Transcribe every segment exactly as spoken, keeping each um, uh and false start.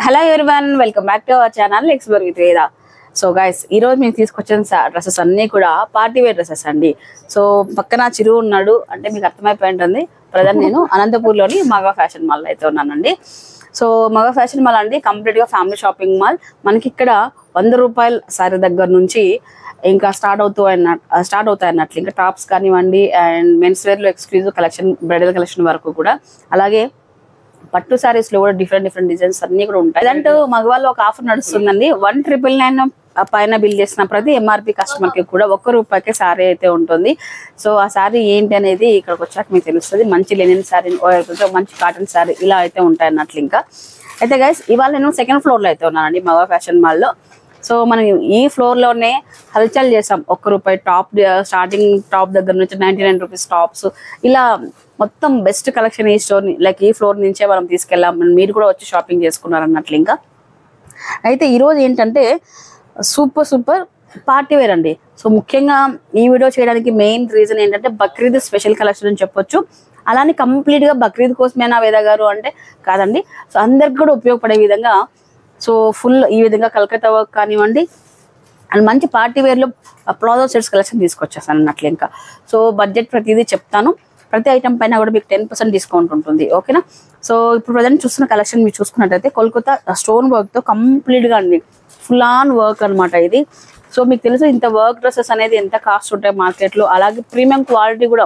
Hello everyone, welcome back to our channel explore with Veda. So guys, ఈ రోజు మేము తీసుకొచ్చిన డ్రెస్సెస్ అన్నీ కూడా పార్టీ వేర్ డ్రెస్సెస్ అండి. సో పక్కన చిరు ఉన్నాడు అంటే మీకు అర్థమైపోయి ఉంటుంది. ప్రజెంట్ నేను అనంతపూర్లోని మగ ఫ్యాషన్ మాల్ అయితే ఉన్నానండి. సో మగ ఫ్యాషన్ మాల్ అండి కంప్లీట్ గా ఫ్యామిలీ షాపింగ్ మాల్. మనకి ఇక్కడ వంద రూపాయల సారీ దగ్గర నుంచి ఇంకా స్టార్ట్ అవుతూ అన్న స్టార్ట్ అవుతాయి అన్నట్లు ఇంకా టాప్స్ కానివ్వండి, అండ్ మెన్స్ వేర్ లో ఎక్స్క్లూజివ్ కలెక్షన్, బ్రైడల్ కలెక్షన్ వరకు కూడా, అలాగే పట్టు సారీస్ లో కూడా డిఫరెంట్ డిఫరెంట్ డిజైన్స్ అన్ని కూడా ఉంటాయి. అంటే మగవాళ్ళు ఒక ఆఫర్ నడుస్తుందండి. వన్ ట్రిపుల్ నైన్ పైన బిల్ చేసిన ప్రతి ఎంఆర్పి కస్టమర్ కి కూడా ఒక్క రూపాయికి సారీ అయితే ఉంటుంది. సో ఆ సారీ ఏంటి అనేది ఇక్కడికి వచ్చాక మీకు తెలుస్తుంది. మంచి లెనిన్ సారీ, మంచి కాటన్ సారీ ఇలా అయితే ఉంటాయి అన్నట్లు. ఇంకా అయితే గైస్, ఇవాళ నేను సెకండ్ ఫ్లోర్ లో అయితే ఉన్నానండి మగ ఫ్యాషన్ మాల్ లో. సో మనం ఈ ఫ్లోర్ లోనే హల్చల్ చేసాం. ఒక్క రూపాయి టాప్ స్టార్టింగ్ టాప్ దగ్గర నుంచి నైన్టీ నైన్ రూపీస్ టాప్స్, ఇలా మొత్తం బెస్ట్ కలెక్షన్ ఈ స్టోర్ లైక్ ఈ ఫ్లోర్ నుంచే మనం తీసుకెళ్ళాం. మీరు కూడా వచ్చి షాపింగ్ చేసుకున్నారు అన్నట్లు. ఇంకా అయితే ఈరోజు ఏంటంటే సూపర్ సూపర్ పార్టీ వేర్ అండి. సో ముఖ్యంగా ఈ వీడియో చేయడానికి మెయిన్ రీజన్ ఏంటంటే బక్రీద్ స్పెషల్ కలెక్షన్ అని చెప్పొచ్చు. అలానే కంప్లీట్ గా బక్రీద్ కోసమేనా వేద గారు అంటే కాదండి. సో అందరికి కూడా ఉపయోగపడే విధంగా, సో ఫుల్ ఈ విధంగా కలకత్తా వర్క్ కానివ్వండి, అండ్ మంచి పార్టీ వేర్లో ప్లాజో సెట్స్ కలెక్షన్ తీసుకొచ్చేస్తాను అన్నట్లు. ఇంకా సో బడ్జెట్ ప్రతిదీ చెప్తాను. ప్రతి ఐటమ్ పైన కూడా మీకు టెన్ పర్సెంట్ డిస్కౌంట్ ఉంటుంది, ఓకేనా. సో ఇప్పుడు ప్రజెంట్ చూస్తున్న కలెక్షన్ మీరు చూసుకున్నట్టయితే కోల్కతా స్టోన్ వర్క్తో కంప్లీట్గా అండి, ఫుల్ ఆన్ వర్క్ అనమాట ఇది. సో మీకు తెలుసు ఇంత వర్క్ డ్రెస్సెస్ అనేది ఎంత కాస్ట్ ఉంటాయి మార్కెట్లో. అలాగే ప్రీమియం క్వాలిటీ కూడా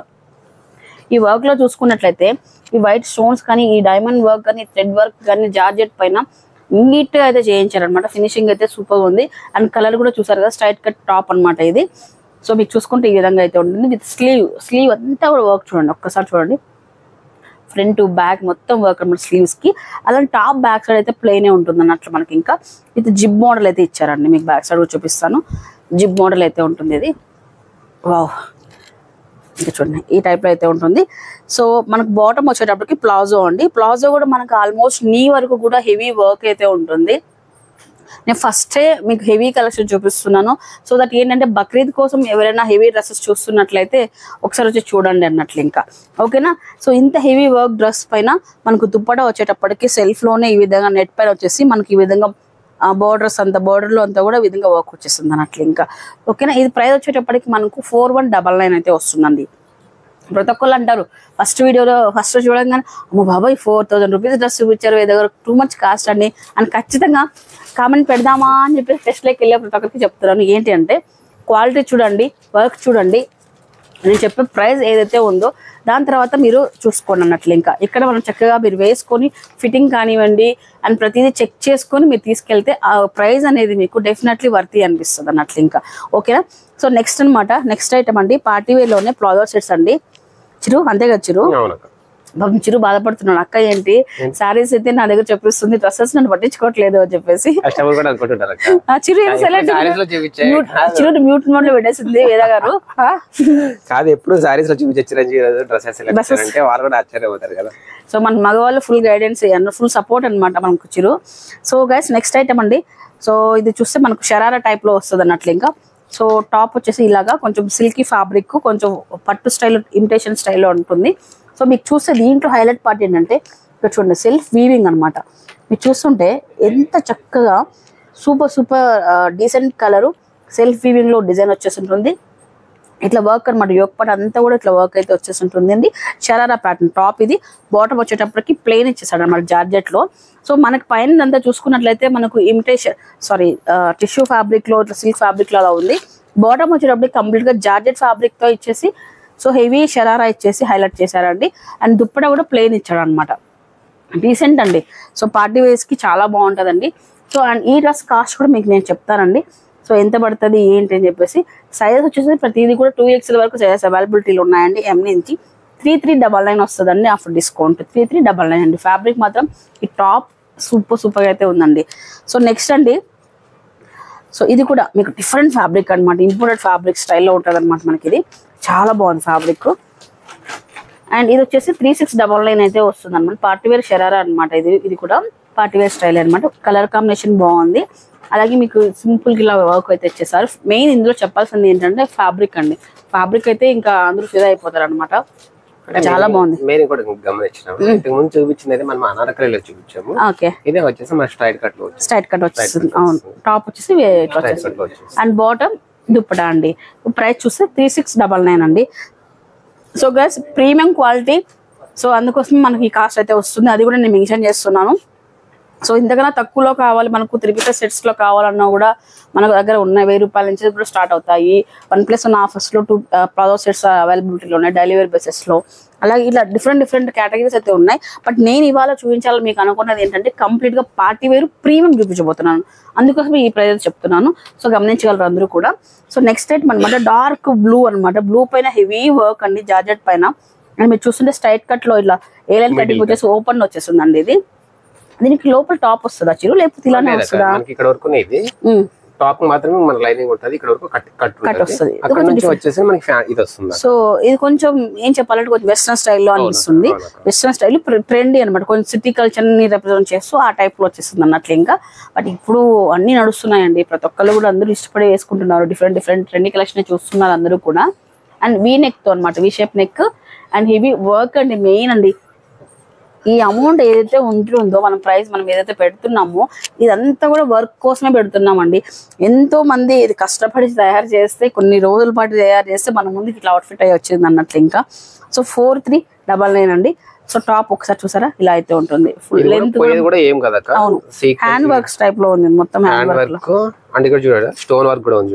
ఈ వర్క్లో చూసుకున్నట్లయితే ఈ వైట్ స్టోన్స్ కానీ, ఈ డైమండ్ వర్క్ కానీ, థ్రెడ్ వర్క్ కానీ, జార్జెట్ పైన నీట్గా అయితే చేయించారనమాట. ఫినిషింగ్ అయితే సూపర్ ఉంది. అండ్ కలర్ కూడా చూసారు కదా, స్ట్రైట్ కట్ టాప్ అనమాట ఇది. సో మీకు చూసుకుంటే ఈ విధంగా అయితే ఉంటుంది. విత్ స్లీవ్ స్లీవ్ అంతా కూడా వర్క్ చూడండి, ఒక్కసారి చూడండి. ఫ్రంట్ బ్యాక్ మొత్తం వర్క్ అనమాట స్లీవ్స్ కి. అలాంటి టాప్ బ్యాక్ సైడ్ అయితే ప్లెయినే ఉంటుంది అన్నట్లు మనకి. ఇంకా విత్ జిబ్ మోడల్ అయితే ఇచ్చారండి. మీకు బ్యాక్ సైడ్ కూడా చూపిస్తాను. జిబ్ మోడల్ అయితే ఉంటుంది ఇది. వావ్, ఇంకా చూడండి ఈ టైప్ లో అయితే ఉంటుంది. సో మనకు బాటమ్ వచ్చేటప్పటికి ప్లాజో అండి. ప్లాజో కూడా మనకు ఆల్మోస్ట్ నీ వరకు కూడా హెవీ వర్క్ అయితే ఉంటుంది. నేను ఫస్టే మీకు హెవీ కలెక్షన్ చూపిస్తున్నాను. సో దట్ ఏంటంటే బక్రీద్ కోసం ఎవరైనా హెవీ డ్రెస్సెస్ చూస్తున్నట్లయితే ఒకసారి వచ్చి చూడండి అన్నట్లు. ఇంకా ఓకేనా. సో ఇంత హెవీ వర్క్ డ్రెస్ పైన మనకు దుప్పట వచ్చేటప్పటికి సెల్ఫ్ లోనే ఈ విధంగా నెట్ పైన వచ్చేసి మనకి ఈ విధంగా బోర్డర్స్ అంతా బోర్డర్లో అంతా కూడా ఈ విధంగా వర్క్ వచ్చేస్తుంది అన్నట్లు. ఇంకా ఓకేనా. ఇది ప్రైస్ వచ్చేటప్పటికి మనకు ఫోర్ వన్ డబల్ నైన్ అయితే వస్తుందండి. ప్రతి ఒక్కళ్ళు అంటారు ఫస్ట్ వీడియోలో ఫస్ట్ చూడంగానే అమ్మ బాబాయ్ ఫోర్ థౌసండ్ రూపీస్ డ్రెస్ చూపించారు దగ్గర, టూ మచ్ కాస్ట్ అండి అని ఖచ్చితంగా కామెంట్ పెడదామా అని చెప్పి టెస్ట్లోకి వెళ్ళే ప్రతి ఒక్కరికి చెప్తున్నాను. ఏంటి అంటే క్వాలిటీ చూడండి, వర్క్ చూడండి, నేను చెప్పే ప్రైస్ ఏదైతే ఉందో దాని తర్వాత మీరు చూసుకోండి అన్నట్లు. ఇంకా ఇక్కడ మనం చక్కగా మీరు వేసుకొని ఫిట్టింగ్ కానివ్వండి అండ్ ప్రతిదీ చెక్ చేసుకొని మీరు తీసుకెళ్తే ఆ ప్రైస్ అనేది మీకు డెఫినెట్లీ వర్తీ అనిపిస్తుంది అన్నట్లు. ఇంకా ఓకేనా. సో నెక్స్ట్ అనమాట నెక్స్ట్ ఐటమ్ అండి పార్టీ వేర్లోనే ప్లాజో సెట్స్ అండి. చిరు అంతే కదా చిరు? బాబు చిరు బాధపడుతున్నాడు, అక్క ఏంటి సారీస్ అయితే నా దగ్గర చెప్పిస్తుంది, డ్రెస్సెస్ నన్ను పట్టించుకోవట్లేదు అని చెప్పేసి. చిరు చిరు మ్యూట్ మోడ్ లో పెట్టేసింది వేద గారు. కాదు ఎప్పుడు సారీస్ లో చూపించే వాళ్ళు కూడా ఆశ్చర్యపోతారు కదా. సో మన మగవాళ్ళు ఫుల్ గైడెన్స్ ఫుల్ సపోర్ట్ అనమాట మనకు Chiru. So guys next item అండి. సో ఇది చూస్తే మనకు షరారా టైప్ లో వస్తుంది అన్నట్లు. ఇంకా సో టాప్ వచ్చేసి ఇలాగా కొంచెం సిల్కీ ఫ్యాబ్రిక్, కొంచెం పట్టు స్టైల్ ఇమిటేషన్ స్టైల్లో ఉంటుంది. సో మీకు చూస్తే దీంట్లో హైలైట్ పార్ట్ ఏంటంటే ఇక్కడ చూడండి సెల్ఫ్ వీవింగ్ అనమాట. మీరు చూస్తుంటే ఎంత చక్కగా super super decent colour self weaving లో డిజైన్ వచ్చేస్తుంటుంది. ఇట్లా వర్క్ అనమాట. యోక్ పార్ట్ అంతా కూడా ఇట్లా వర్క్ అయితే వచ్చేస్తుంటుంది అండి. షరారా ప్యాటర్న్ టాప్ ఇది. బాటమ్ వచ్చేటప్పటికి ప్లెయిన్ ఇచ్చేసాడు అనమాట జార్జెట్ లో. సో మనకి పైన అంతా చూసుకున్నట్లయితే మనకు ఇమిటేషన్ సారీ టిష్యూ ఫ్యాబ్రిక్ లో ఇట్లా సిల్క్ ఫ్యాబ్రిక్ లో అలా ఉంది. బాటమ్ వచ్చేటప్పటికి కంప్లీట్ గా జార్జెట్ ఫ్యాబ్రిక్ తో ఇచ్చేసి సో హెవీ షరారా ఇచ్చేసి హైలైట్ చేశారండి. అండ్ దుప్పట కూడా ప్లెయిన్ ఇచ్చాడు అనమాట. డీసెంట్ అండి. సో పార్టీ వేర్స్ కి చాలా బాగుంటుందండి. సో అండ్ ఈ డ్రెస్ కాస్ట్ కూడా మీకు నేను చెప్తానండి. సో ఎంత పడుతుంది ఏంటి అని చెప్పేసి. సైజెస్ వచ్చేసి ప్రతిదీ కూడా టూ ఎక్స్ఎల్ వరకు సైజెస్ అవైలబిలిటీలు ఉన్నాయండి. ఎం నుంచి త్రీ త్రీ డబల్ నైన్ వస్తుందండి after discount. Three three double nine అండి. ఫ్యాబ్రిక్ మాత్రం ఈ టాప్ సూపర్ సూపర్గా అయితే ఉందండి. సో నెక్స్ట్ అండి, సో ఇది కూడా మీకు డిఫరెంట్ ఫ్యాబ్రిక్ అనమాట. ఇంపోర్టెడ్ ఫ్యాబ్రిక్ స్టైల్లో ఉంటుంది అనమాట మనకి. ఇది చాలా బాగుంది ఫ్యాబ్రిక్. అండ్ ఇది వచ్చేసి త్రీ సిక్స్ డబల్ నైన్ అయితే వస్తుంది అనమాట. పార్టీ వేర్ షరారా అనమాట. ఇది ఇది కూడా పార్టీ వేర్ స్టైల్ అనమాట. కలర్ కాంబినేషన్ బాగుంది. అలాగే మీకు సింపుల్ గా వర్క్ అయితే ఇచ్చేసారు. మెయిన్ ఇందులో చెప్పాల్సింది ఏంటంటే ఫ్యాబ్రిక్ అండి. ఫ్యాబ్రిక్ అయితే ఇంకా అందరూ ఫిదా అయిపోతారు అనమాట. చాలా బాగుంది. మేము కూడా గమనించినాము. ఇంతకు ముందు చూపించింది అయితే మనం అనారకలిలో చూపించాము. ఓకే, ఇదే వచ్చేసి మన స్ట్రైట్ కట్ లో స్ట్రైట్ కట్ వచ్చేస్తుంది. అవును, టాప్ వచ్చేసి ఇట్లా వచ్చేస్తుంది అండ్ బాటమ్ దుప్పటా అండి. ప్రైస్ చూస్తే త్రీ సిక్స్ డబల్ నైన్ అండి. So guys premium quality, so అందుకోసం మనకి ఈ కాస్ట్ అయితే వస్తుంది. అది కూడా నేను మెన్షన్ చేస్తున్నాను. సో ఇంతకన్నా తక్కువలో కావాలి మనకు, త్రీ పీసెస్ సెట్స్ లో కావాలన్నా కూడా మన దగ్గర ఉన్న వెయ్యి రూపాయల నుంచి కూడా స్టార్ట్ అవుతాయి. వన్ ప్లస్ వన్ ఆఫర్స్ లో టూ ప్లాజో సెట్స్ అవైలబిలిటీలో ఉన్నాయి, డైలీ వేర్ బేసెస్ లో. అలాగే ఇలా డిఫరెంట్ డిఫరెంట్ కేటగిరీస్ అయితే ఉన్నాయి. బట్ నేను ఇవాళ చూపించాలని మీకు అనుకున్నది ఏంటంటే కంప్లీట్ గా పార్టీ వేరు ప్రీమియం చూపించబోతున్నాను. అందుకోసం ఈ ప్రైస్ చెప్తున్నాను. సో గమనించగలరు అందరూ కూడా. సో నెక్స్ట్ ఐటమ్ అనమాట డార్క్ బ్లూ అనమాట. బ్లూ పైన హెవీ వర్క్ అండి, జార్జెట్ పైన. అండ్ మీరు చూస్తుంటే స్ట్రైట్ కట్ లో ఇలా ఏ లైన్ కటింగ్ వచ్చేసి ఓపెన్ వచ్చేస్తుంది అండి. ఇది దీనికి లోపల టాప్ వస్తుందా చిరు, లేకపోతే ఇలానే వస్తుందా? ఇక్కడ వరకు ఇది టాప్ మాత్రమే మన లైనింగ్ ఉంటుంది, ఇక్కడ వరకు కట్ కట్ వస్తుంది. అక్కడ నుంచి వచ్చేసి మనకి ఇది వస్తుంది. సో ఇది కొంచెం ఏం చెప్పాలంటే కొంచెం వెస్టర్న్ స్టైల్లో అనిపిస్తుంది. వెస్టర్న్ స్టైల్ ట్రెండీ అనమాట, కొంచెం సిటీ కల్చర్ ని రిప్రజెంట్ చేస్తూ ఆ టైప్ లో వచ్చేస్తుంది అన్నట్లు. ఇంకా బట్ ఇప్పుడు అన్ని నడుస్తున్నాయండి, ప్రతి ఒక్కళ్ళు కూడా అందరూ ఇష్టపడి వేసుకుంటున్నారు. డిఫరెంట్ డిఫరెంట్ ట్రెండీ కలెక్షన్ చూస్తున్నారు అందరూ కూడా. అండ్ వీ నెక్ తో అనమాట, V shape neck and heavy work అండి. మెయిన్ అండి ఈ అమౌంట్ ఏదైతే ఉంటుందో మనం ప్రైస్ మనం ఏదైతే పెడుతున్నామో ఇదంతా కూడా వర్క్ కోసమే పెడుతున్నామండి. ఎంతో మంది ఇది కష్టపడి తయారు చేస్తే, కొన్ని రోజుల పాటు తయారు చేస్తే మన ముందుకి ఇట్లా అవుట్ఫిట్ అయ్యి వచ్చింది అన్నట్లు. ఇంకా so four three double nine అండి. సో టాప్ ఒకసారి చూసారా, ఇలా అయితే ఉంటుంది. ఫుల్ లెంత్ కూడా ఏం కదా, అవును హ్యాండ్ వర్క్స్ టైప్ లో ఉంది మొత్తం. హ్యాండ్ వర్క్ అంటే ఇక్కడ చూడండి స్టోన్ వర్క్ కూడా ఉంది,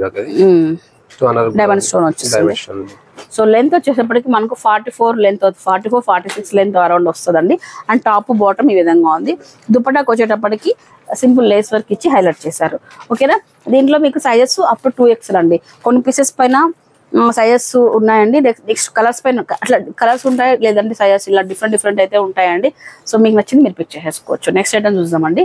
డైమండ్ స్టోన్ వచ్చేసింది. సో లెంత్ వచ్చేటప్పటికి మనకు forty four length forty four forty six length around వస్తుందండి. అండ్ టాప్ బాటమ్ ఈ విధంగా ఉంది. దుపటాకు వచ్చేటప్పటికి సింపుల్ లేస్ వర్క్ ఇచ్చి హైలైట్ చేశారు. ఓకేనా, దీంట్లో మీకు sizes up to two XL అండి. కొన్ని పీసెస్ పైన సైజెస్ ఉన్నాయండి. నెక్స్ట్ కలర్స్ పైన అట్లా కలర్స్ ఉంటాయి, లేదంటే సైజెస్ ఇలా డిఫరెంట్ డిఫరెంట్ అయితే ఉంటాయండి. సో మీకు నచ్చింది మీరు పిక్ చేసుకోవచ్చు. నెక్స్ట్ ఐటమ్ చూద్దామండి.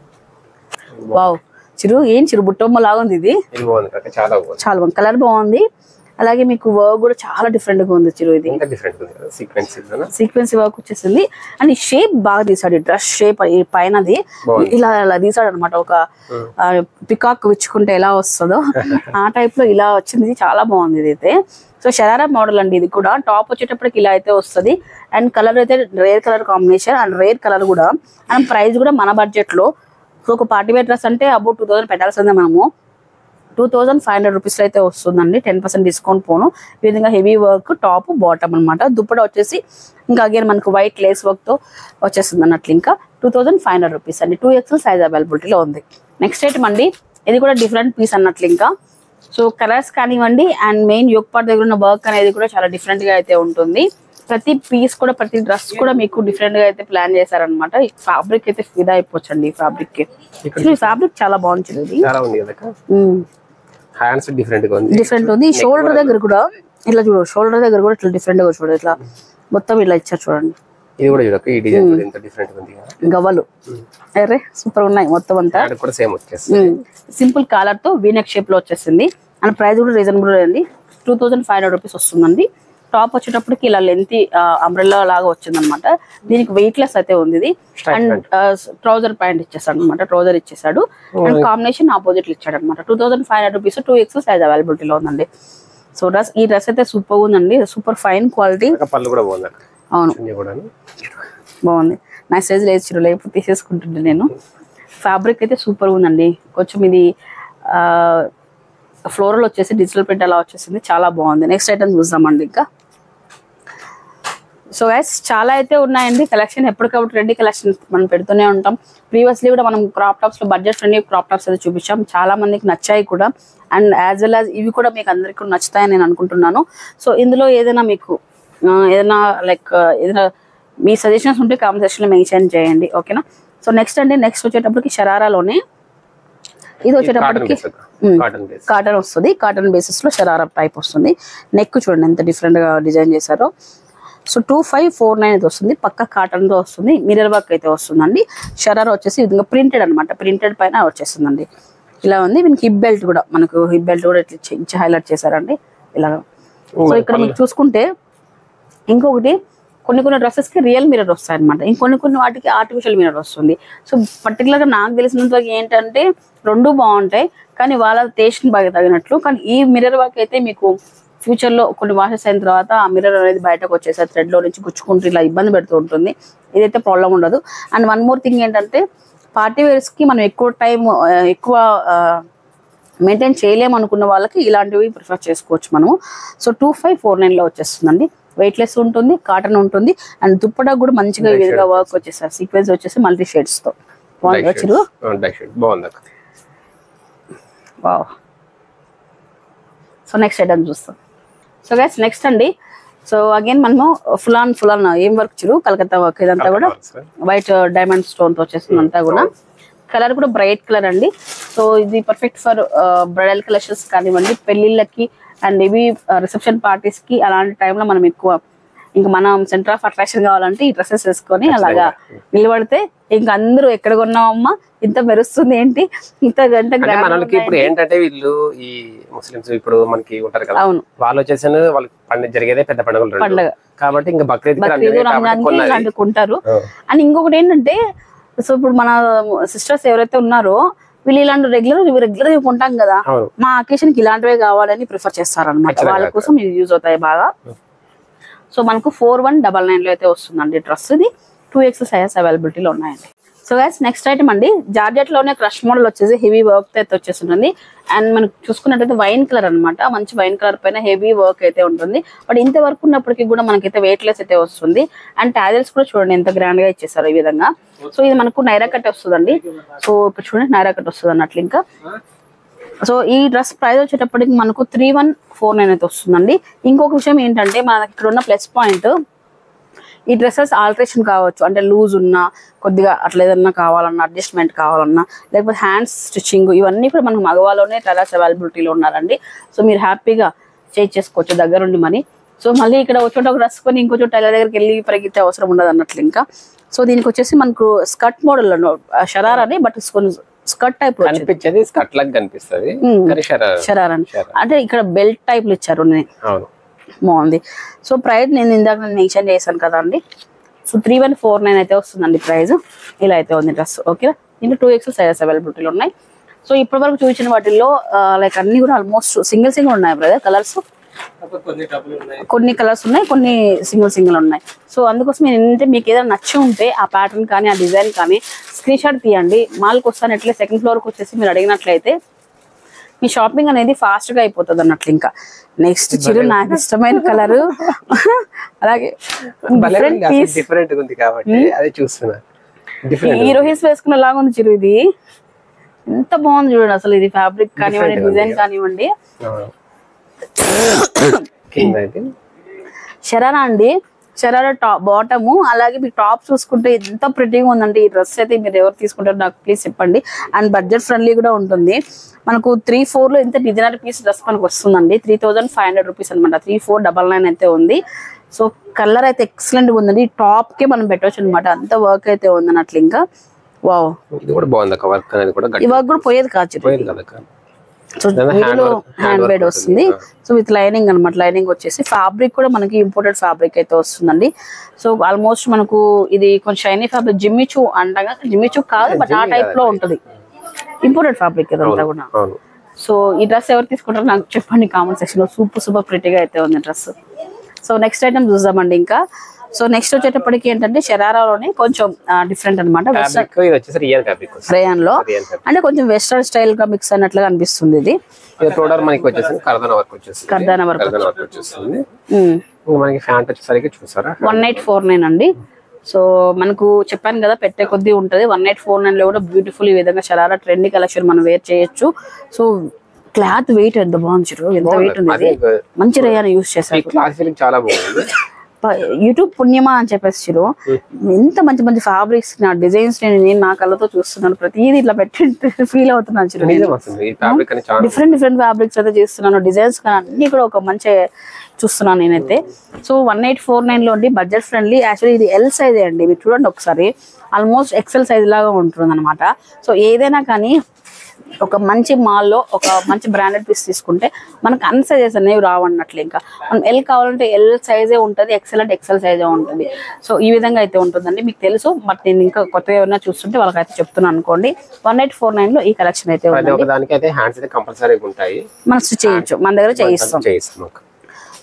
వావ్ చిరు, ఏం చిరు బుట్టమ్మ లాగా ఉంది ఇది, చాలా బాగుంది. కలర్ బాగుంది. అలాగే మీకు వర్క్ కూడా చాలా డిఫరెంట్ గా ఉంది చిరు. ఇది సీక్వెన్స్ వర్క్ వచ్చేసింది. అండ్ ఈ షేప్ బాగా తీసాడు, డ్రెస్ షేప్ పైనది ఇలా ఇలా తీసాడు అనమాట. ఒక పికాక్ విచ్చుకుంటే ఎలా వస్తుందో ఆ టైప్ లో ఇలా వచ్చింది. చాలా బాగుంది ఇది అయితే. సో షరారా మోడల్ అండి. ఇది కూడా టాప్ వచ్చేటప్పటికి ఇలా అయితే వస్తుంది. అండ్ కలర్ అయితే rare colour combination and rare colour కూడా. అండ్ ప్రైస్ కూడా మన బడ్జెట్ లో. సో ఒక పార్టీ వేర్ డ్రెస్ అంటే అబౌట్ టూ థౌసండ్ పెట్టాల్సిందే మనము. టూ థౌసండ్ ఫైవ్ హండ్రెడ్ రూపీస్లో అయితే వస్తుందండి, టెన్ పర్సెంట్ డిస్కౌంట్ పోను. ఈ విధంగా హెవీ వర్క్ టాప్ బాటమ్ అనమాట. దుప్పట వచ్చేసి ఇంకా అగైన్ మనకు వైట్ లేస్ వర్క్తో వచ్చేస్తుంది అన్నట్లు. ఇంకా two thousand five hundred rupees అండి. టూ ఎక్స్ఎల్ సైజ్ అవైలబిలిటీలో ఉంది. నెక్స్ట్ ఐటమ్ అండి, ఇది కూడా డిఫరెంట్ పీస్ అన్నట్లు. ఇంకా సో కలర్స్ కానివ్వండి అండ్ మెయిన్ యోక్ పార్ట్ దగ్గర ఉన్న వర్క్ అనేది కూడా చాలా డిఫరెంట్గా అయితే ఉంటుంది. ప్రతి పీస్ కూడా ప్రతి డ్రెస్ కూడా మీకు డిఫరెంట్ గా అయితే ప్లాన్ చేశారనమాట. ఈ ఫ్యాబ్రిక్ అయితే ఫిదా అయిపోవచ్చండి. ఈ ఫ్యాబ్రిక్ కి ఫ్యాబ్రిక్ చాలా బాగుంటుంది. హ్యాండ్స్ డిఫరెంట్ గా ఉంది, డిఫరెంట్ ఉంది. షోల్డర్ దగ్గర కూడా ఇట్లా చూడు, షోల్డర్ దగ్గర కూడా ఇట్లా డిఫరెంట్ గా చూడు, ఇట్లా మొత్తం ఇలా ఇచ్చారు చూడండి. ఇది కూడా చూడక ఈ డిజైన్ ఎంత డిఫరెంట్ ఉంది. గవ్వలు అరే సూపర్ ఉన్నాయి మొత్తం అంతా. కూడా సేమ్ వచ్చేసింది, సింపుల్ కాలర్ తో వీనెక్ షేప్ లో వచ్చేసింది. అండ్ ప్రైస్ కూడా రీజనబుల్ అండి, two thousand five hundred rupees వస్తుందండి. టాప్ వచ్చేటప్పటికి ఇలా లెంతీ అంబ్రెల్లా లాగా వచ్చింది అనమాట. దీనికి వెయిట్ లెస్ అయితే ఉంది ఇది. అండ్ ట్రౌజర్ ప్యాంట్ ఇచ్చేసాడు అనమాట, ట్రౌజర్ ఇచ్చేసాడు. అండ్ కాంబినేషన్ ఆపోజిట్ ఇచ్చాడు అనమాట. Two thousand five hundred rupees two X size అవైలబిలిటీలో ఉందండి. సో డ్రెస్ ఈ డ్రెస్ అయితే సూపర్ ఉందండి, సూపర్ ఫైన్ క్వాలిటీ. అవును బాగుంది. నా సైజ్ లేదు చిరు, లేకపోతే తీసేసుకుంటుండే నేను. ఫ్యాబ్రిక్ అయితే సూపర్ ఉందండి. కొంచెం ఇది ఫ్లోరల్ వచ్చేసి డిజిటల్ ప్రింట్ అలా వచ్చేసింది, చాలా బాగుంది. నెక్స్ట్ ఐటమ్ చూద్దామండి. ఇంకా సో గైస్ చాలా అయితే ఉన్నాయండి కలెక్షన్. ఎప్పటికప్పుడు ట్రెండీ కలెక్షన్ మనం పెడుతూనే ఉంటాం. ప్రీవియస్లీ కూడా మనం క్రాప్ టాప్స్ లో బడ్జెట్ ఫ్రెండ్లీ క్రాప్ టాప్స్ అయితే చూపించాం, చాలా మందికి నచ్చాయి కూడా. అండ్ యాజ్ వెల్ యాజ్ ఇవి కూడా మీకు అందరికీ నచ్చుతాయని నేను అనుకుంటున్నాను. సో ఇందులో ఏదైనా మీకు ఏదైనా లైక్ ఏదైనా మీ సజెషన్స్ ఉంటే కామెంట్ సెక్షన్ లో మెన్షన్ చేయండి, ఓకేనా. సో నెక్స్ట్ అండి, నెక్స్ట్ వచ్చేటప్పటికి షరారాలోనే ఇది వచ్చేటప్పటికి కాటన్ వస్తుంది. కాటన్ బేసిస్ లో షరారా టైప్ వస్తుంది. నెక్ చూడండి ఎంత డిఫరెంట్ గా డిజైన్ చేశారో. So two five four nine అయితే వస్తుంది, పక్క కాటన్ తో వస్తుంది. మిర్రర్ వర్క్ అయితే వస్తుందండి. షరారా వచ్చేసి ఇది ప్రింటెడ్ అనమాట, ప్రింటెడ్ పైన వచ్చేస్తుందండి. ఇలా ఉంది. దీనికి హిప్ బెల్ట్ కూడా మనకు హిప్ బెల్ట్ కూడా ఇట్లా ఇచ్చి హైలైట్ చేశారండి ఇలాగా. సో ఇక్కడ మీకు చూసుకుంటే ఇంకొకటి కొన్ని కొన్ని డ్రెస్సెస్ కి రియల్ మిర్రర్ వస్తాయి అనమాట, ఇంకొన్ని కొన్ని వాటికి ఆర్టిఫిషియల్ మిర్రర్ వస్తుంది. సో పర్టికులర్ గా నాకు తెలిసినంత వరకు ఏంటంటే రెండు బాగుంటాయి, కానీ వాళ్ళ టేస్ట్ బాగా తగినట్లు. కానీ ఈ మిర్రర్ వర్క్ అయితే మీకు ఫ్యూచర్ లో కొన్ని వాషెస్ అయిన తర్వాత ఆ మిర్రర్ అనేది బయటకు వచ్చేసి థ్రెడ్ లో నుంచి గుచ్చుకుంటూ ఇలా ఇబ్బంది పెడుతూ ఉంటుంది. ఇదైతే ప్రాబ్లం ఉండదు. అండ్ వన్ మోర్ థింగ్ ఏంటంటే పార్టీ వేర్స్ కి మనం ఎక్కువ టైం ఎక్కువ మెయింటైన్ చేయలేము అనుకున్న వాళ్ళకి ఇలాంటివి ప్రిఫర్ చేసుకోవచ్చు మనము. So two five four nine లో వచ్చేస్తుందండి. వెయిట్ లెస్ ఉంటుంది, కాటన్ ఉంటుంది, అండ్ దుప్పటా కూడా మంచిగా విడిగా వర్క్ వచ్చేసారు. సీక్వెన్స్ వచ్చేసి మల్టీ షేడ్స్ తో బాగుంది చిరు. వావ్. సో నెక్స్ట్ ఐటమ్ చూస్తాం. సో గైస్ నెక్స్ట్ అండి, సో అగైన్ మనము ఫుల్ ఆన్ ఫుల్ ఆన్ ఏం వర్క్ చిరు, కలకత్తా వర్క్. ఇదంతా కూడా వైట్ డైమండ్ స్టోన్ తో వచ్చేస్తుంది అంతా కూడా. కలర్ కూడా బ్రైట్ కలర్ అండి. సో ఇది పర్ఫెక్ట్ ఫర్ బ్రైడల్ కలెక్షన్స్ కానివ్వండి, పెళ్లిళ్ళకి అండ్ ఇవి రిసెప్షన్ పార్టీస్ కి అలాంటి టైంలో మనం ఎక్కువ ఇంకా మనం సెంటర్ ఆఫ్ అట్రాక్షన్ కావాలంటే ఈ డ్రెస్సెస్ వేసుకొని అలాగా నిలబడితే ఇంకా అందరూ ఎక్కడ కొన్నామమ్మా ఇంత మెరుస్తుంది ఏంటి ఇంత గంట. మనకి ఇప్పుడు ఏంటంటే వీళ్ళు ఈ ముస్లిమ్స్ ఇప్పుడు మనకి ఉంటారు కదా, వాళ్ళు వచ్చేసి వాళ్ళకి పండుగ జరిగేదే పెద్ద పండుగలు పండుగ కాబట్టి ఇంకా బక్రీద్ ఇలాంటి కొంటారు. అండ్ ఇంకొకటి ఏంటంటే, సో ఇప్పుడు మన సిస్టర్స్ ఎవరైతే ఉన్నారో వీళ్ళు ఇలాంటి రెగ్యులర్ రెగ్యులర్ కొంటాం కదా, మా అకేషన్ కి ఇలాంటివే కావాలని ప్రిఫర్ చేస్తారు అనమాట. వాళ్ళ కోసం ఇది యూజ్ అవుతాయి బాగా. సో మనకు ఫోర్ వన్ డబల్ నైన్ లో అయితే వస్తుందండి డ్రెస్. ఇది టూ ఎక్స్ సైజ్ అవైలబిలిటీలో ఉన్నాయండి. సో గైస్ నెక్స్ట్ ఐటమ్ అండి, జార్జెట్ లోనే క్రష్ మోడల్ వచ్చేసి హెవీ వర్క్ అయితే వచ్చేస్తుంది. అండ్ మనకు చూసుకున్నట్టయితే వైన్ కలర్ అనమాట, మంచి వైన్ కలర్ పైన హెవీ వర్క్ అయితే ఉంటుంది. బట్ ఇంత వర్క్ ఉన్నప్పటికీ కూడా మనకైతే వెయిట్ లెస్ అయితే వస్తుంది. అండ్ టాజల్స్ కూడా చూడండి ఎంత గ్రాండ్ గా ఇచ్చేసారు ఈ విధంగా. సో ఇది మనకు నైరా కట్ వస్తుందండి. సో ఇప్పుడు చూడండి నైరా కట్ వస్తుంది అన్నట్లు. ఇంకా సో ఈ డ్రెస్ ప్రైస్ వచ్చేటప్పటికి మనకు త్రీ వన్ ఫోర్ నైన్ అయితే వస్తుందండి. ఇంకొక విషయం ఏంటంటే మనకి ఇక్కడ ఉన్న ప్లస్ పాయింట్, ఈ డ్రెస్సెస్ ఆల్టరేషన్ కావచ్చు, అంటే లూజ్ ఉన్నా కొద్దిగా అట్లా ఏదన్నా కావాలన్నా అడ్జస్ట్మెంట్ కావాలన్నా లేకపోతే హ్యాండ్స్ స్టిచ్చింగ్ ఇవన్నీ కూడా మనకు మగవాళ్ళలోనే టైలర్స్ అవైలబిలిటీలో ఉన్నారండి. సో మీరు హ్యాపీగా చేంజ్ చేసుకోవచ్చు దగ్గరుండి మరి. సో మళ్ళీ ఇక్కడ వచ్చి ఒక డ్రెస్ కొని ఇంకొంచెం టైలర్ దగ్గరికి వెళ్ళి పరిగెత్తే అవసరం ఉండదు అన్నట్లు. ఇంకా సో దీనికి వచ్చేసి మనకు స్కర్ట్ మోడల్ షరారాని, బట్ స్కర్ట్ టైప్ కనిపించేది స్కర్ట్ లాగా కనిపిస్తుంది. షరారా అంటే ఇక్కడ బెల్ట్ టైప్ ఇచ్చారు, బాగుంది. సో ప్రైస్ నేను ఇందాక మెన్షన్ చేశాను కదా అండి. So three one four nine అయితే వస్తుందండి ప్రైస్. ఇలా అయితే ఉంది డ్రెస్. ఓకే, ఇంట్లో టూ ఎక్స్ సైజెస్ అవైలబిలిటీలో ఉన్నాయి. సో ఇప్పటి వరకు చూసిన వాటిల్లో లైక్ అన్ని కూడా ఆల్మోస్ట్ సింగిల్ సింగిల్ ఉన్నాయి బ్రదర్. కలర్స్ కొన్ని కలర్స్ ఉన్నాయి, కొన్ని సింగిల్ సింగిల్ ఉన్నాయి. సో అందుకోసం ఏంటంటే మీకు ఏదైనా నచ్చి ఉంటే ఆ ప్యాటర్న్ కానీ ఆ డిజైన్ కానీ స్క్రీన్ షాట్ తీయండి. మాల్కి వస్తాను ఎట్లే సెకండ్ ఫ్లోర్కి వచ్చేసి మీరు అడిగినట్లయితే మీ షాపింగ్ అనేది ఫాస్ట్ గా అయిపోతుంది అన్నట్లు. ఇంకా నెక్స్ట్ చిరు నాకు ఇష్టమైన కలర్, అలాగే హీరోయిన్స్ వేసుకున్న లాగా ఉంది చిరు. ఇది ఎంత బాగుంది చూడండి అసలు. ఇది ఫ్యాబ్రిక్ కానివ్వండి, డిజైన్ కానివ్వండి. షరారా అండి, షరారా టాప్ బాటము, అలాగే మీ టాప్ చూసుకుంటే ఎంత ప్రిటీగా ఉందండి ఈ డ్రెస్ అయితే. మీరు ఎవరు తీసుకుంటారో నాకు ప్లీజ్ చెప్పండి. అండ్ బడ్జెట్ ఫ్రెండ్లీ కూడా ఉంటుంది. మనకు త్రీ ఫోర్ లో ఇంత డిజైనర్ పీస్ డ్రెస్ మనకు వస్తుందండి. Three thousand five hundred rupees అనమాట. త్రీ ఫోర్ డబల్ నైన్ అయితే ఉంది. సో కలర్ అయితే ఎక్సలెంట్ గా ఉందండి. టాప్ కే మనం పెట్టవచ్చు అనమాట, అంత వర్క్ అయితే ఉంది అన్నట్లు. ఇంకా వావ్, ఈ వర్క్ కూడా పోయేది కాదు. సో వీడియోలో హ్యాండ్ మేడ్ వస్తుంది. సో విత్ లైనింగ్ అనమాట. లైనింగ్ వచ్చేసి ఫ్యాబ్రిక్ కూడా మనకి ఇంపోర్టెడ్ ఫ్యాబ్రిక్ అయితే వస్తుందండి. సో ఆల్మోస్ట్ మనకు ఇది కొంచెం షైనీ ఫ్యాబ్రిక్, జిమ్మిచూ అంటాగా, జిమ్మిచూ కాదు బట్ ఆ టైప్ లో ఉంటది. ఇంపోర్టెడ్ ఫ్యాబ్రిక్ ఇదంతా కూడా. సో ఈ డ్రెస్ ఎవరు తీసుకుంటారో నాకు చెప్పండి కామెంట్ సెక్షన్ లో. సూపర్ సూపర్ ప్రిటీగా అయితే ఉంది డ్రెస్. సో నెక్స్ట్ ఐటమ్ చూద్దామండి. ఇంకా సో నెక్స్ట్ వచ్చేటప్పటికి ఏంటంటే షరారాలోనే కొంచెం డిఫరెంట్ అనమాట. రేయన్ లో అంటే కొంచెం వెస్టర్న్ స్టైల్ గా మిక్స్ అయినట్లుగా అనిపిస్తుంది. ఇది కర్దానా work one eight four nine అండి. సో మనకు చెప్పాను కదా పెట్టే కొద్దీ ఉంటది. వన్ ఎయిట్ ఫోర్ నైన్ లో కూడా బ్యూటిఫుల్ ఈ విధంగా షరారా ట్రెండీ కలెక్షన్ మనం వేర్ చేయొచ్చు. సో క్లాత్ వెయిట్ ఎంత బాగుంది, ఎంత వెయిట్ ఉంది. మంచి రేయాన్ని యూజ్ చేశారు. యూట్యూబ్ పుణ్యమా అని చెప్పేసి ఎంత మంచి మంచి ఫ్యాబ్రిక్స్ నా డిజైన్స్ నేను నేను నా కళ్ళతో చూస్తున్నాను. ప్రతిదీ ఇట్లా పెట్టి ఫీల్ అవుతున్నాను. డిఫరెంట్ డిఫరెంట్ ఫ్యాబ్రిక్స్ అయితే చేస్తున్నాను. డిజైన్స్ కానీ అన్ని కూడా ఒక మంచి చూస్తున్నాను నేనైతే. So one eight four nine లో అండి, బడ్జెట్ ఫ్రెండ్లీ. యాక్చువల్లీ ఇది ఎల్ సైజ్ అండి. మీరు చూడండి ఒకసారి, ఆల్మోస్ట్ ఎక్సెల్ సైజ్ లాగా ఉంటుంది అనమాట. సో ఏదైనా కానీ ఒక మంచి మాల్లో ఒక మంచి బ్రాండెడ్ పీస్ తీసుకుంటే మనకు అన్ని సైజెస్ అనేవి రావన్నట్లు. ఇంకా మనం ఎల్ కావాలంటే ఎల్ సైజే ఉంటుంది, ఎక్సెల్ అంటే ఎక్సెల్ సైజే ఉంటుంది. సో ఈ విధంగా అయితే ఉంటుందండి. మీకు తెలుసు, బట్ నేను ఇంకా కొత్తగా ఏమైనా చూస్తుంటే వాళ్ళకైతే చెప్తున్నాను అనుకోండి. వన్ ఎయిట్ ఫోర్ నైన్ లో ఈ కలెక్షన్ అయితే ఉంది. మనం స్టిచ్ చేయొచ్చు, మన దగ్గర చేయిస్తాం.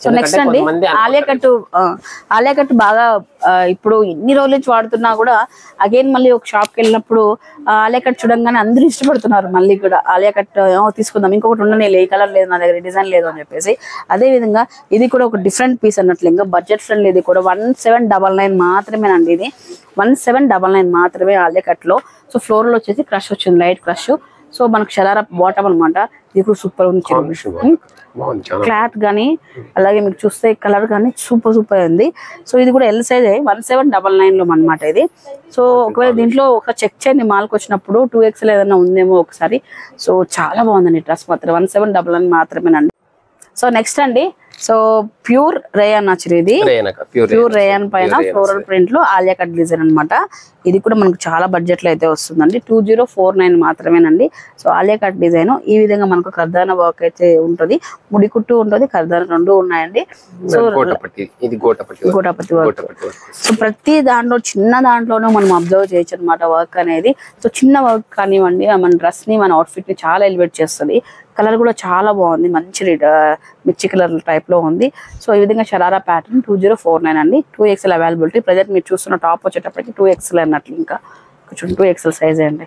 సో నెక్స్ట్ అండి ఆలియా కట్ ఆలియా కట్ బాగా ఇప్పుడు ఇన్ని రోజుల నుంచి వాడుతున్నా కూడా అగైన్ మళ్ళీ ఒక షాప్ కి వెళ్ళినప్పుడు ఆలియా కట్ చూడంగానే అందరూ ఇష్టపడుతున్నారు మళ్ళీ కూడా ఆలియా కట్ తీసుకుందాం ఇంకొకటి ఉండని ఏ కలర్ లేదు నా దగ్గర డిజైన్ లేదు అని చెప్పేసి. అదే విధంగా ఇది కూడా ఒక డిఫరెంట్ పీస్ అన్నట్లు ఇంకా బడ్జెట్ ఫ్రెండ్లీ ఇది కూడా వన్ సెవెన్ డబల్ నైన్ మాత్రమేనండి. ఇది వన్ సెవెన్ డబల్ నైన్ మాత్రమే ఆలియా కట్ లో. సో ఫ్లోర్ లో వచ్చేసి క్రష్ వచ్చింది లైట్ క్రష్. సో మనకు షరారా బాటమ్ అనమాట. ఇది కూడా సూపర్ ఉంది క్లాత్ గానీ అలాగే మీకు చూస్తే కలర్ గానీ సూపర్ సూపర్ ఉంది. సో ఇది కూడా L size one seven double nine లో అనమాట ఇది. సో ఒకవేళ దీంట్లో ఒక చెక్ చేయండి మాల్కి వచ్చినప్పుడు టూ ఎక్స్ఎల్ ఏదైనా ఉందేమో ఒకసారి. సో చాలా బాగుందండి డ్రెస్ మాత్రం వన్ సెవెన్ డబల్ నైన్ మాత్రమేనండి. సో నెక్స్ట్ అండి సో ప్యూర్ రేయాన్ వచ్చి ఇది ప్యూర్ రేయాన్ పైన ఫ్లోరల్ ప్రింట్ లో ఆలియా కట్ డిజైన్ అనమాట. ఇది కూడా మనకు చాలా బడ్జెట్ లో అయితే వస్తుందండి. టూ జీరో ఫోర్ నైన్ మాత్రమేనండి. సో ఆలియా కట్ డిజైన్ ఈ విధంగా మనకు కర్దాన వర్క్ అయితే ఉంటుంది, ముడి కుట్టు ఉంటుంది, కర్దాన రెండు ఉన్నాయండి. So gota patti work. సో ప్రతి దాంట్లో చిన్న దాంట్లోనూ మనం అబ్జర్వ్ చేయొచ్చు అనమాట వర్క్ అనేది. సో చిన్న వర్క్ కానివ్వండి మన డ్రెస్ ని మన అవుట్ఫిట్ ని చాలా ఎలివేట్ చేస్తుంది. కలర్ కూడా చాలా బాగుంది, మంచి మిర్చి కలర్ టైప్ లో ఉంది. సో ఈ విధంగా sharara pattern two zero four nine అండి. Two XL availability. ప్రజెంట్ మీరు చూస్తున్న టాప్ వచ్చేటప్పటికి టూ ఎక్స్ఎల్ అన్నట్లు ఇంకా కొంచెం టూ ఎక్స్ఎల్ సైజ్ అండి.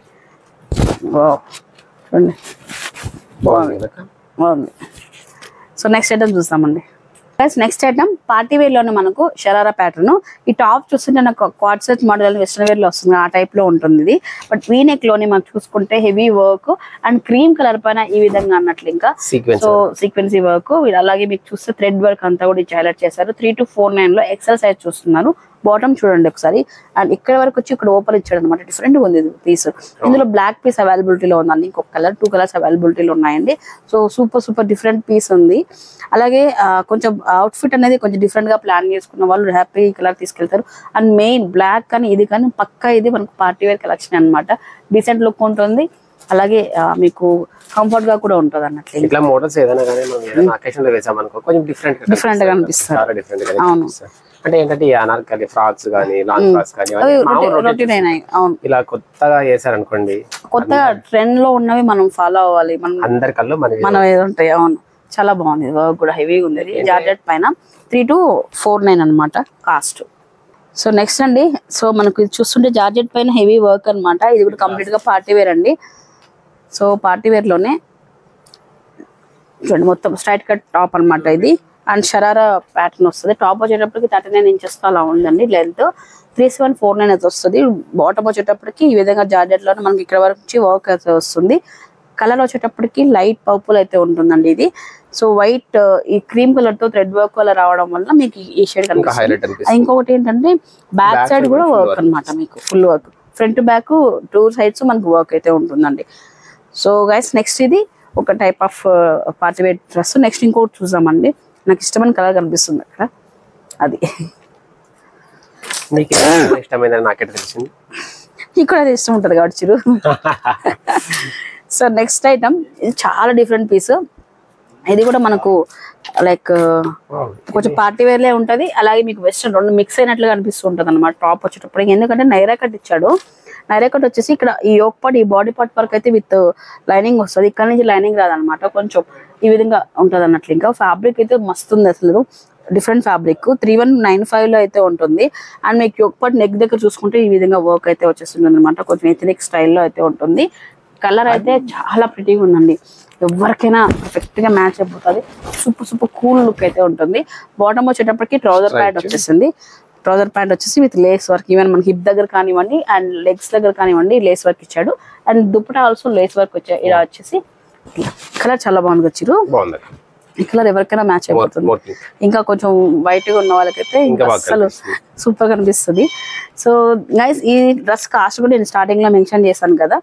చూడండి బాగుంది బాగుంది. సో నెక్స్ట్ ఐటమ్ చూస్తామండి. నెక్స్ట్ ఐటమ్ పార్టీ వేర్ లోనే మనకు షరారా ప్యాటర్న్. ఈ టాప్ చూస్తుంటే నాకు co-ord set model western wear లో వస్తుంది ఆ టైప్ లో ఉంటుంది ఇది. బట్ వీ నెక్ లోని మనం చూసుకుంటే heavy work and cream colour పైన ఈ విధంగా అన్నట్లు ఇంకా సో సీక్వెన్సీ వర్క్. అలాగే మీకు చూస్తే థ్రెడ్ వర్క్ అంతా కూడా హైలైట్ చేశారు. త్రీ టు ఫోర్ నైన్ లో ఎక్సెల్ సైజ్ చూస్తున్నారు. బాటమ్ చూడండి ఒకసారి. అండ్ ఇక్కడ వరకు వచ్చి ఇక్కడ ఓపెన్ ఇచ్చాడు అనమాట. డిఫరెంట్ ఉంది పీస్. ఇందులో బ్లాక్ పీస్ అవైలబిలిటీలో ఉందండి. ఇంకొక కలర్ టూ కలర్స్ అవైలబిలిటీలో ఉన్నాయండి. So super super different piece ఉంది. అలాగే కొంచెం అవుట్ఫిట్ అనేది కొంచెం డిఫరెంట్ గా ప్లాన్ చేసుకున్న వాళ్ళు హ్యాపీ కలర్ తీసుకెళ్తారు. అండ్ మెయిన్ బ్లాక్ కానీ ఇది కానీ పక్కా ఇది మనకు పార్టీ వేర్ కలెక్షన్ అనమాట. డీసెంట్ లుక్ ఉంటుంది, అలాగే మీకు కంఫర్ట్ గా కూడా ఉంటుంది అన్నట్లు. ఇట్లా మోడల్స్ ఏదైనా కానీ మనం అకేషన్ లో వేసాం అనుకో కొంచెం డిఫరెంట్ డిఫరెంట్ గా అనిపిస్తుంది. అవును అంటే ఏంటంటే ఈ అనార్కలి ఫ్రాక్స్ కానీ లాంగ్ ఫ్రాక్స్ కానీ ఇలా కొత్తగా చేశారు అనుకోండి, కొత్తగా ట్రెండ్ లో ఉన్నవి మనం ఫాలో అవ్వాలి. మనం అందరి కళ్ళు మనం ఏదో ఉంటాయి. అవును చాలా బాగుంది వర్క్ కూడా హెవీగా ఉంది. జార్జెట్ పైన త్రీ టు ఫోర్ నైన్ అనమాట కాస్ట్. సో నెక్స్ట్ అండి సో మనకు ఇది చూస్తుంటే జార్జెట్ పైన హెవీ వర్క్ అనమాట. ఇది కూడా కంప్లీట్ గా పార్టీ వేర్ అండి. సో పార్టీ వేర్ లోనే చూడండి మొత్తం స్ట్రైట్ కట్ టాప్ అనమాట ఇది. అండ్ షరారా ప్యాటర్న్ వస్తుంది. టాప్ వచ్చేటప్పటికి థర్టీ నైన్ ఇంచెస్ అలా ఉందండి length. Three seven four nine అయితే వస్తుంది. బాటమ్ వచ్చేటప్పటికి ఈ విధంగా జార్జెట్ లోనే మనకి ఇక్కడ వరకు వర్క్ అయితే వస్తుంది. కలర్ వచ్చేటప్పటికి లైట్ పర్పుల్ అయితే ఉంటుందండి ఇది. సో వైట్ ఈ క్రీమ్ కలర్ తో థ్రెడ్ వర్క్ అలా రావడం వల్ల మీకు ఈ షేడ్ కనిపిస్తుంది. ఇంకొకటి ఏంటంటే బ్యాక్ సైడ్ కూడా వర్క్ అనమాట. మీకు full work front back two sides మనకు వర్క్ అయితే ఉంటుందండి. సో గైస్ నెక్స్ట్ ఇది ఒక type of party wear dress. Next ఇంకోటి చూద్దామండి. నాకు ఇష్టమైన కలర్ కనిపిస్తుంది అక్కడ, అది నీకు కూడా అది ఇష్టం ఉంటుంది కాబట్టి చిరు. సో నెక్స్ట్ ఐటమ్ ఇది చాలా డిఫరెంట్ పీస్. ఇది కూడా మనకు లైక్ కొంచెం పార్టీ వేర్లే ఉంటది, అలాగే మీకు వెస్టర్న్ రెండు మిక్స్ అయినట్లుగా అనిపిస్తూ ఉంటది అనమాట టాప్ వచ్చేటప్పుడు. ఎందుకంటే నైరా కట్ ఇచ్చాడు. నైరా కట్ వచ్చేసి ఇక్కడ ఈ యోక్ పార్ట్ ఈ బాడీ పార్ట్ వరకు అయితే విత్ లైనింగ్ వస్తుంది. ఇక్కడ నుంచి లైనింగ్ రాదనమాట, కొంచెం ఈ విధంగా ఉంటది అన్నట్లు. ఇంకా ఫ్యాబ్రిక్ అయితే మస్తు ఉంది అసలు, different fabric. Three one nine five లో అయితే ఉంటుంది. అండ్ మీకు యోక్ పార్ట్ నెక్ దగ్గర చూసుకుంటే ఈ విధంగా వర్క్ అయితే వచ్చేస్తుంది అనమాట. కొంచెం ఎథనిక్ స్టైల్లో అయితే ఉంటుంది. కలర్ అయితే చాలా ప్రిటీగా ఉందండి, ఎవరికైనా పర్ఫెక్ట్ గా మ్యాచ్ అయిపోతుంది. సూపర్ సూపర్ కూల్ లుక్ అయితే ఉంటుంది. బాటమ్ వచ్చేటప్పటికి ట్రౌజర్ ప్యాంట్ వచ్చేసింది. ట్రౌజర్ ప్యాంట్ వచ్చేసి విత్ లేస్ వర్క్, ఈవెన్ మన హిప్ దగ్గర కానివ్వండి అండ్ లెగ్స్ దగ్గర కానివ్వండి లేస్ వర్క్ ఇచ్చాడు. And dupatta also lace work వచ్చాయి. ఇలా వచ్చేసి కలర్ చాలా బాగుంది వచ్చారు. ఈ కలర్ ఎవరికైనా మ్యాచ్ అయిపోతుంది. ఇంకా కొంచెం వైట్ గా ఉన్న వాళ్ళకైతే ఇంకా అసలు సూపర్ కనిపిస్తుంది. సో గైస్ ఈ డ్రెస్ కాస్ట్ కూడా నేను స్టార్టింగ్ లో మెన్షన్ చేశాను కదా,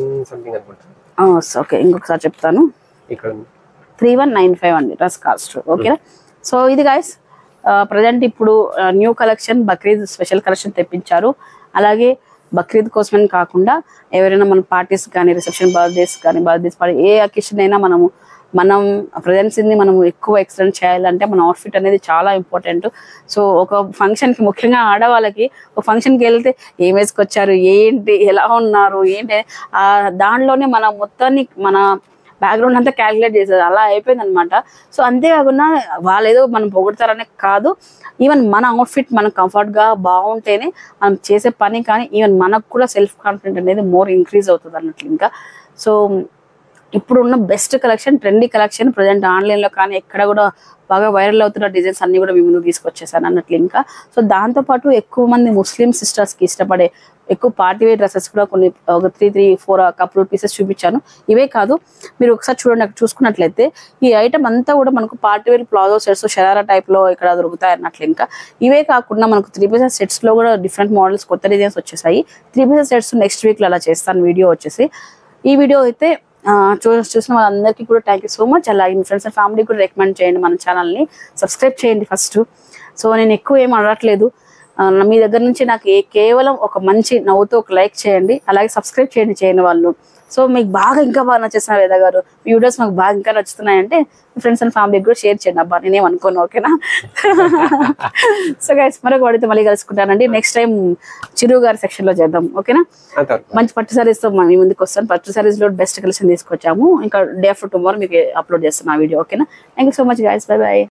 ఓకే ఇంకొకసారి చెప్తాను. త్రీ వన్ నైన్ ఫైవ్ అండి డ్రెస్ కాస్ట్. ఓకేనా. సో ఇది గైస్ ప్రజెంట్ ఇప్పుడు new collection Bakrid special collection తెప్పించారు. అలాగే బక్రీద్ కోసమని కాకుండా ఎవరైనా మన పార్టీస్ కానీ రిసెప్షన్ బర్త్డేస్ కానీ బర్త్డేస్ పార్టీ ఏ అకేషన్ అయినా మనము మనం ప్రజెన్సీని మనం ఎక్కువ ఎక్స్టెండ్ చేయాలంటే మన అవుట్ఫిట్ అనేది చాలా ఇంపార్టెంట్. సో ఒక ఫంక్షన్కి ముఖ్యంగా ఆడవాళ్ళకి ఒక ఫంక్షన్కి వెళ్తే ఏం వేసుకొచ్చారు, ఏంటి, ఎలా ఉన్నారు, ఏంటి, ఆ దాంట్లోనే మన మొత్తాన్ని మన బ్యాక్గ్రౌండ్ అంతా క్యాలిక్యులేట్ చేసేది అలా అయిపోయింది అనమాట. సో అంతేకాకుండా వాళ్ళు ఏదో మనం పొగుడతారనే కాదు, ఈవెన్ మన అవుట్ఫిట్ మనకు కంఫర్ట్గా బాగుంటేనే మనం చేసే పని కానీ ఈవెన్ మనకు కూడా సెల్ఫ్ కాన్ఫిడెంట్ అనేది మోర్ ఇంక్రీజ్ అవుతుంది అన్నట్లు. ఇంకా సో ఇప్పుడున్న best collection, trendy collection present ఆన్లైన్లో కానీ ఎక్కడ కూడా బాగా వైరల్ అవుతున్న డిజైన్స్ అన్ని కూడా మీ ముందుకు తీసుకొచ్చేసాను అన్నట్లు. ఇంకా సో దాంతోపాటు ఎక్కువ మంది ముస్లిం సిస్టర్స్కి ఇష్టపడే ఎక్కువ పార్టీ వేర్ డ్రెస్సెస్ కూడా కొన్ని ఒక three three four couple pieces చూపించాను. ఇవే కాదు, మీరు ఒకసారి చూడండి, అక్కడ చూసుకున్నట్లయితే ఈ ఐటమ్ అంతా కూడా మనకు party wear palazzo sets sharara టైప్లో ఇక్కడ దొరుకుతాయి అన్నట్లు. ఇంకా ఇవే కాకుండా మనకు త్రీ పీసెస్ సెట్స్లో కూడా డిఫరెంట్ మోడల్స్ కొత్త డిజైన్స్ వచ్చేసాయి. త్రీ పీసెస్ సెట్స్ నెక్స్ట్ వీక్లో అలా చేస్తాను వీడియో వచ్చేసి. ఈ వీడియో అయితే చూ చూసిన వాళ్ళందరికీ కూడా థ్యాంక్ యూ సో మచ్. అలాగే మీ ఫ్రెండ్స్ అండ్ ఫ్యామిలీ కూడా రికమెండ్ చేయండి, మన ఛానల్ని సబ్స్క్రైబ్ చేయండి ఫస్ట్. సో నేను ఎక్కువ ఏం అడగట్లేదు, మీ దగ్గర నుంచి నాకు ఏ కేవలం ఒక మంచి నవ్వుతో ఒక లైక్ చేయండి, అలాగే సబ్స్క్రైబ్ చేయండి చేయని వాళ్ళు. సో మీకు బాగా ఇంకా బాగా నచ్చేసిన వేద గారు మీ వీడియోస్ మాకు బాగా ఇంకా నచ్చుతున్నాయంటే మీ ఫ్రెండ్స్ అండ్ ఫ్యామిలీకి కూడా షేర్ చేయండి. అబ్బా నేనేం అనుకోను, ఓకేనా? సో గైస్ మరొక వాడితే మళ్ళీ కలుసుకుంటానండి. నెక్స్ట్ టైం చిరు గారి సెక్షన్ లో చేద్దాం, ఓకేనా? మంచి పట్టు సారీస్ తో మీ ముందుకు వస్తాను. పట్టు సారీస్ లో బెస్ట్ కలెక్షన్ తీసుకొచ్చాము. ఇంకా డే ఆఫ్టర్ టుమారో మీకు అప్లోడ్ చేస్తాను ఆ వీడియో, ఓకేనా? Thank you so much guys, bye by.